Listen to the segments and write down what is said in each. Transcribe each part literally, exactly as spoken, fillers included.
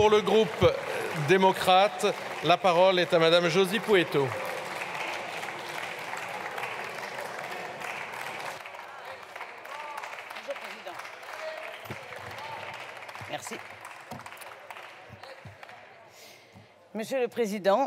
pour le groupe démocrate, la parole est à Madame Josie Pouetto. Bonjour, Président. Merci. Monsieur le Président,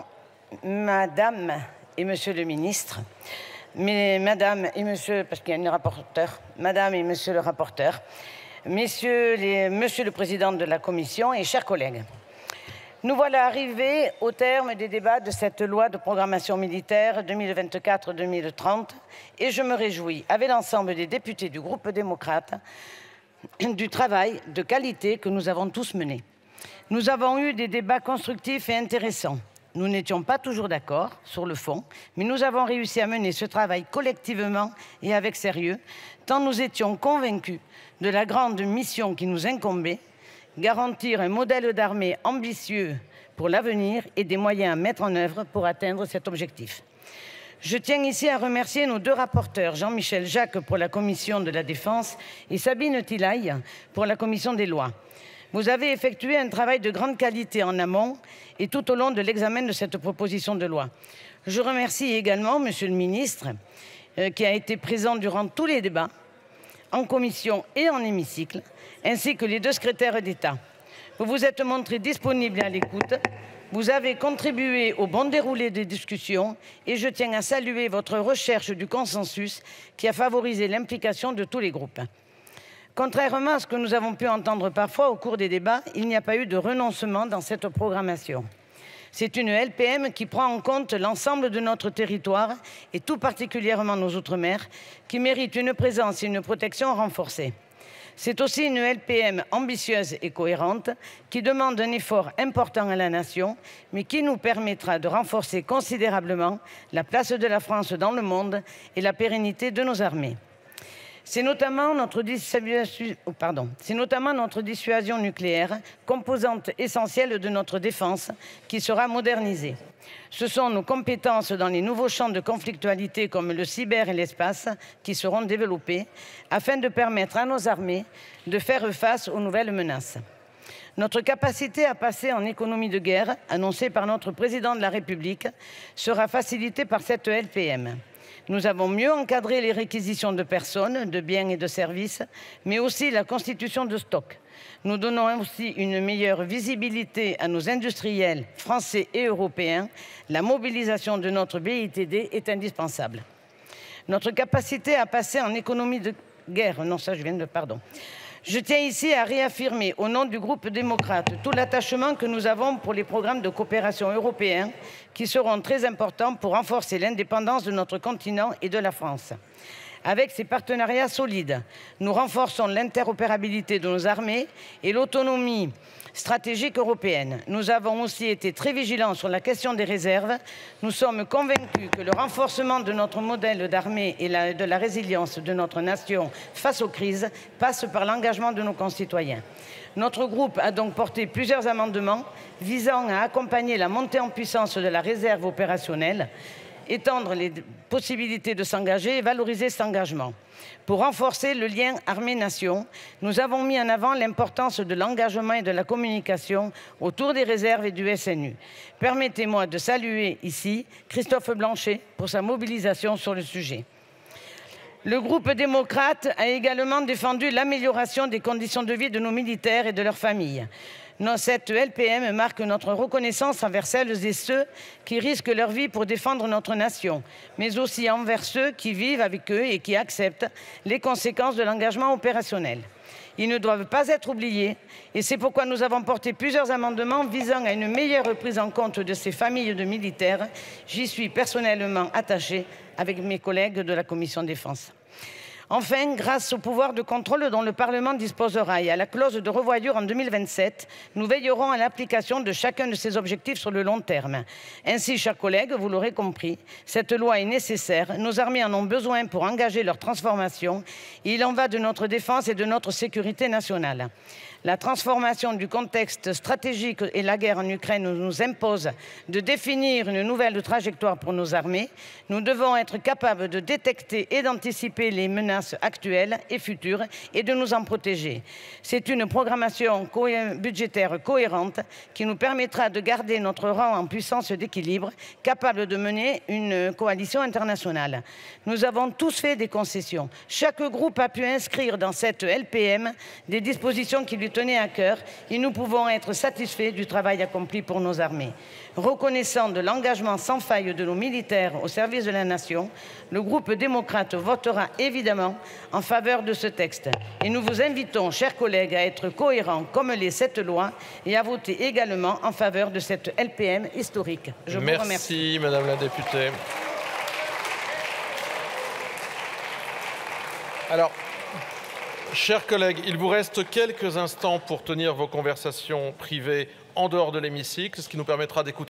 Madame et Monsieur le Ministre, mais Madame et Monsieur, parce qu'il y a une rapporteure, Madame et Monsieur le rapporteur, Messieurs les, Monsieur le Président de la Commission et chers collègues, nous voilà arrivés au terme des débats de cette loi de programmation militaire deux mille vingt-quatre deux mille trente et je me réjouis, avec l'ensemble des députés du groupe démocrate, du travail de qualité que nous avons tous mené. Nous avons eu des débats constructifs et intéressants. Nous n'étions pas toujours d'accord sur le fond, mais nous avons réussi à mener ce travail collectivement et avec sérieux, tant nous étions convaincus de la grande mission qui nous incombait, garantir un modèle d'armée ambitieux pour l'avenir et des moyens à mettre en œuvre pour atteindre cet objectif. Je tiens ici à remercier nos deux rapporteurs, Jean-Michel Jacques pour la Commission de la Défense et Sabine Thilaye pour la Commission des Lois. Vous avez effectué un travail de grande qualité en amont et tout au long de l'examen de cette proposition de loi. Je remercie également Monsieur le Ministre, euh, qui a été présent durant tous les débats, en commission et en hémicycle, ainsi que les deux secrétaires d'État. Vous vous êtes montrés disponibles à l'écoute, vous avez contribué au bon déroulé des discussions et je tiens à saluer votre recherche du consensus qui a favorisé l'implication de tous les groupes. Contrairement à ce que nous avons pu entendre parfois au cours des débats, il n'y a pas eu de renoncement dans cette programmation. C'est une L P M qui prend en compte l'ensemble de notre territoire et tout particulièrement nos outre-mer, qui méritent une présence et une protection renforcées. C'est aussi une L P M ambitieuse et cohérente qui demande un effort important à la nation, mais qui nous permettra de renforcer considérablement la place de la France dans le monde et la pérennité de nos armées. C'est notamment notre dissuasion, pardon, c'est notamment notre dissuasion nucléaire, composante essentielle de notre défense, qui sera modernisée. Ce sont nos compétences dans les nouveaux champs de conflictualité comme le cyber et l'espace qui seront développées afin de permettre à nos armées de faire face aux nouvelles menaces. Notre capacité à passer en économie de guerre, annoncée par notre président de la République, sera facilitée par cette L P M. Nous avons mieux encadré les réquisitions de personnes, de biens et de services, mais aussi la constitution de stocks. Nous donnons aussi une meilleure visibilité à nos industriels français et européens. La mobilisation de notre B I T D est indispensable. Notre capacité à passer en économie de guerre, non ça je viens de, pardon. Je tiens ici à réaffirmer au nom du groupe démocrate tout l'attachement que nous avons pour les programmes de coopération européens qui seront très importants pour renforcer l'indépendance de notre continent et de la France. Avec ces partenariats solides, nous renforçons l'interopérabilité de nos armées et l'autonomie stratégique européenne. Nous avons aussi été très vigilants sur la question des réserves. Nous sommes convaincus que le renforcement de notre modèle d'armée et la, de la résilience de notre nation face aux crises passe par l'engagement de nos concitoyens. Notre groupe a donc porté plusieurs amendements visant à accompagner la montée en puissance de la réserve opérationnelle, étendre les possibilités de s'engager et valoriser cet engagement. Pour renforcer le lien armée-nation, nous avons mis en avant l'importance de l'engagement et de la communication autour des réserves et du S N U. Permettez-moi de saluer ici Christophe Blanchet pour sa mobilisation sur le sujet. Le groupe démocrate a également défendu l'amélioration des conditions de vie de nos militaires et de leurs familles. Cette L P M marque notre reconnaissance envers celles et ceux qui risquent leur vie pour défendre notre nation, mais aussi envers ceux qui vivent avec eux et qui acceptent les conséquences de l'engagement opérationnel. Ils ne doivent pas être oubliés et c'est pourquoi nous avons porté plusieurs amendements visant à une meilleure prise en compte de ces familles de militaires. J'y suis personnellement attachée avec mes collègues de la Commission Défense. Enfin, grâce au pouvoir de contrôle dont le Parlement disposera et à la clause de revoyure en deux mille vingt-sept, nous veillerons à l'application de chacun de ces objectifs sur le long terme. Ainsi, chers collègues, vous l'aurez compris, cette loi est nécessaire. Nos armées en ont besoin pour engager leur transformation. Et il en va de notre défense et de notre sécurité nationale. La transformation du contexte stratégique et la guerre en Ukraine nous impose de définir une nouvelle trajectoire pour nos armées. Nous devons être capables de détecter et d'anticiper les menaces menaces actuelles et futures et de nous en protéger. C'est une programmation co- budgétaire cohérente qui nous permettra de garder notre rang en puissance d'équilibre, capable de mener une coalition internationale. Nous avons tous fait des concessions. Chaque groupe a pu inscrire dans cette L P M des dispositions qui lui tenaient à cœur et nous pouvons être satisfaits du travail accompli pour nos armées. Reconnaissant de l'engagement sans faille de nos militaires au service de la nation, le groupe démocrate votera évidemment en faveur de ce texte. Et nous vous invitons, chers collègues, à être cohérents comme l'est cette loi et à voter également en faveur de cette L P M historique. Je vous remercie. Merci, Madame la députée. Alors, chers collègues, il vous reste quelques instants pour tenir vos conversations privées en dehors de l'hémicycle, ce qui nous permettra d'écouter